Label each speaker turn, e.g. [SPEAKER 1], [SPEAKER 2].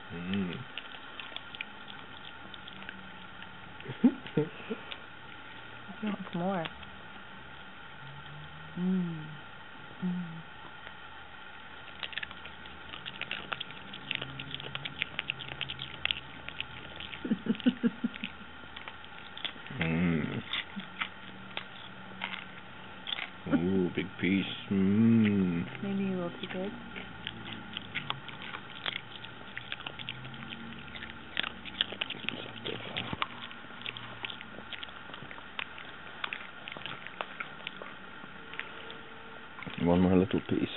[SPEAKER 1] Mm.
[SPEAKER 2] He wants more. Mm. Mm.
[SPEAKER 1] Mm. Ooh, big piece. Mm.
[SPEAKER 2] Maybe a little too big.
[SPEAKER 1] One more little piece.